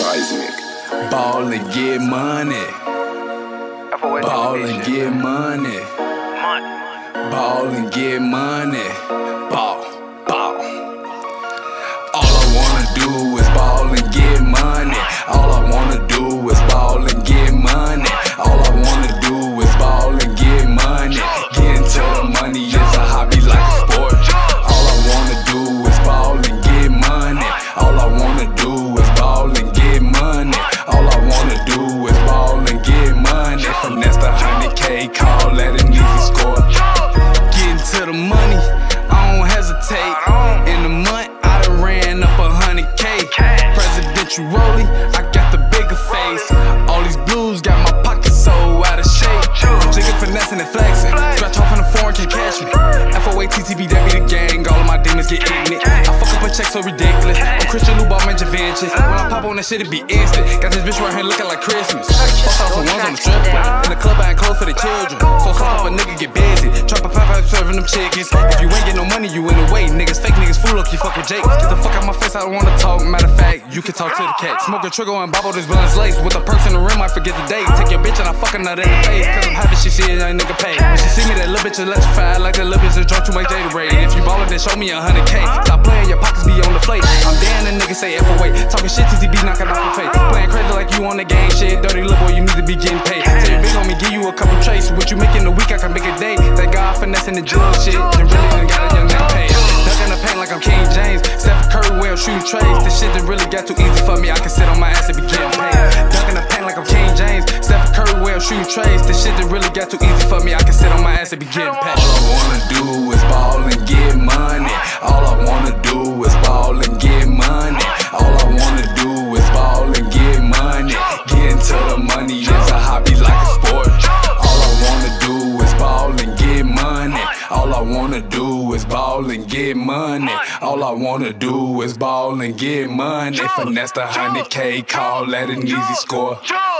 Seismic. Ball and get money. Ball and get money. Ball and get money. Ball, ball. All I wanna do is ball and get money. All I wanna do is ball and get money. All I wanna do is ball and get money. Getting to the money is a hobby like a sport. All I wanna do is ball and get money. All I wanna do is ball and get money. All I wanna do is ball and get money. Finesse the 100K, call that an easy score. Getting to the money, I don't hesitate. In a month, I done ran up 100K. Presidential rollie, I got the bigger face. All these blues got my pockets so out of shape. I'm jigging, finessing and flexing. Scratch off on the foreign, can't catch me. FOATTB, that be the gang. All of my demons get ignorant. I fuck up a check so ridiculous. I'm Christian Lou Ballman Javinci. When I pop on that shit, it be instant. Got this bitch right here looking like Christmas. Fuck off the ones on the strip. In the club, buying clothes for the children. So fuck up a nigga get busy. Trap a pop out serving them chickens. If you ain't get no money, you in the way. Niggas fake niggas fool up, you fuck with Jake. Get the fuck out my face, I don't wanna talk. Matter of fact, you can talk to the cat. Smoke a trigger and bobble this blunt's lace. With a perks in the rim, I forget the date. Take your bitch and I fuck another in the face. Cause I'm happy she see it, young nigga pay. When she see me, that little bitch electrified. Like that little bitch that drunk too much Gatorade. If you ballin', then show me 100K. Stop playing, your pockets be on the plate. I'm damn, the nigga say FOA. Talking shit, TTB knocking off your face. Playing crazy like you on the game shit. Dirty little boy, you need to be getting paid. Say your bitch on me, give you a couple trace. What you make in a week, I can make a day. That God finessing the jewel shit. Then really done got a young nigga paid. Ducking the paint like I'm King James. Stephen Curry, well, shooting trays. This shit that really got too easy for me. I can sit on my ass and be getting paid. Ducking the paint like I'm King James. Stephen Curry, well, shooting trays. This shit that really got too easy for me. I can sit on my ass and be getting paid. All I wanna do is ball and get money. All I wanna do is ball and get money. All I wanna do is ball and get money. Getting to the money is a hobby like a sport. All I wanna do is ball and get money. All I wanna do is ball and get money. All I wanna do is ball and get money. Finesse the 100K, call that an easy score.